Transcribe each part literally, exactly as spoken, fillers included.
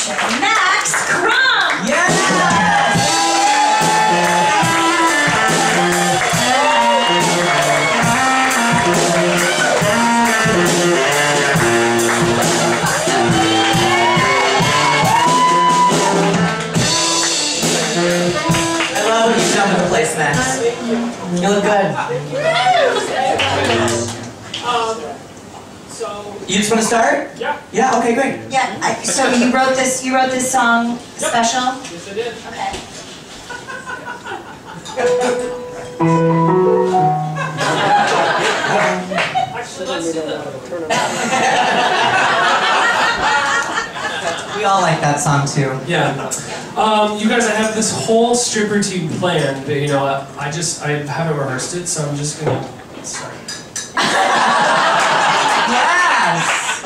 introduction, Max Crumb! Yes! I love what you've done with the place, Max. You look good. Um, so You just want to start? yeah, Yeah, okay, great. Yeah, I, so you wrote this, you wrote this song special? yes I did. Okay. Actually, let's do that. We all like that song too. Yeah. Um, you guys, I have this whole stripper team planned, but you know, I, I just I haven't rehearsed it, so I'm just gonna start. Yes!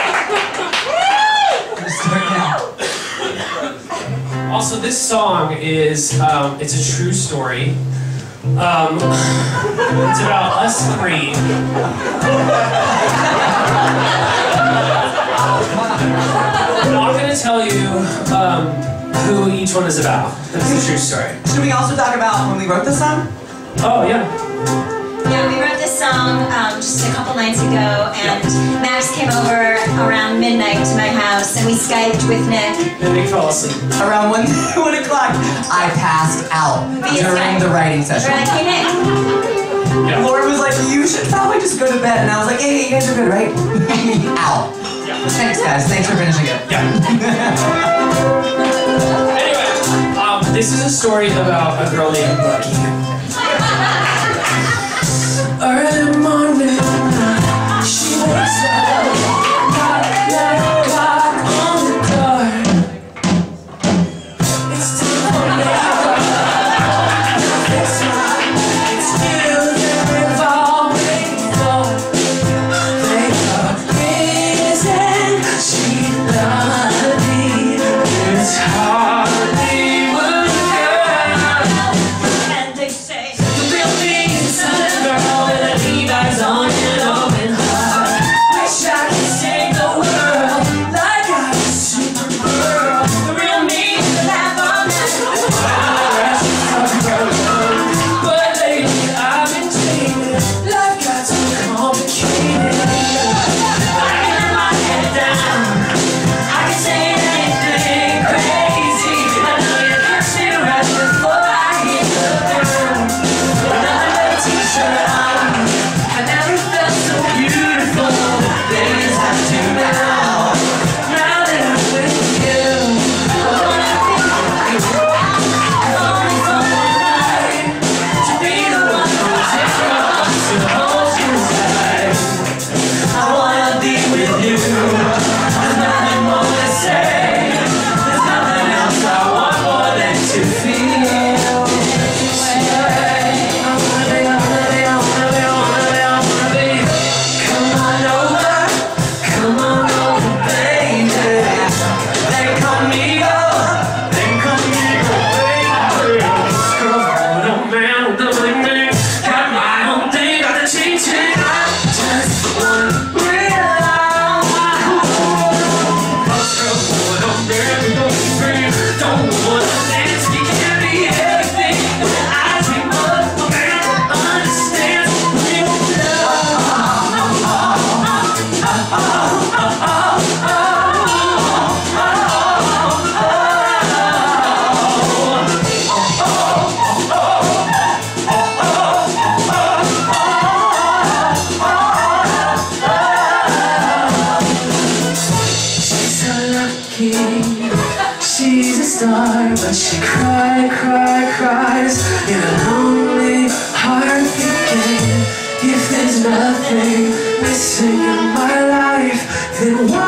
Let's start now. Also, this song is um, it's a true story. Um, it's about us three. I'm not gonna tell you um, who each one is about. That's a true story. Should we also talk about when we wrote the song? Oh yeah. Yeah, we wrote this song um, just a couple nights ago, and Max came over around midnight to my house, and we Skyped with Nick. And Nick fell asleep. Around one, one o'clock, I passed out Via during Skype. the writing We're session. like, hey Nick. Yeah. Lauren was like, you should probably just go to bed. And I was like, hey, you guys are good, right? Out. Yeah. Thanks, guys. Thanks for finishing it. Yeah. Anyway, um, this is a story about a girl named Lucky. Early morning, she wakes up, knock, knock, knock on the door. It's time for makeup. It's time. It's you they're all waiting for. Makeup isn't she lovely? It's Hollywood girl. And they say, The real thing is a girl with a Levi's on and open heart. Wish I could save the world like I'm a supergirl. The real me is laugh on that. But lately I've been jaded. Life got so complicated. I can let my head down. I can say anything crazy. I know you catch me right before I hit the ground. Another t-shirt on. I never felt so beautiful. Things have to now. Now that I'm with you, I wanna be only for one night. To be the one who's yours, to hold you tight. I wanna be with you. There's nothing more to say. There's nothing else I want more than to feel this way. I wanna be, I wanna be, I wanna be, I wanna be, I wanna be. Come on over, come on over, baby. They call me up, they call me up, baby. Girl, oh man, doubling me. Got my own thing, got the ching ching. I just wanna realize my home. Girl, oh man, don't scream. Don't wanna dance, we can't be everything. I dream of a man that understands real She's so lucky, she's a star, but she cry, cry, cries in a lonely heart thinking, if there's nothing missing in my life, then why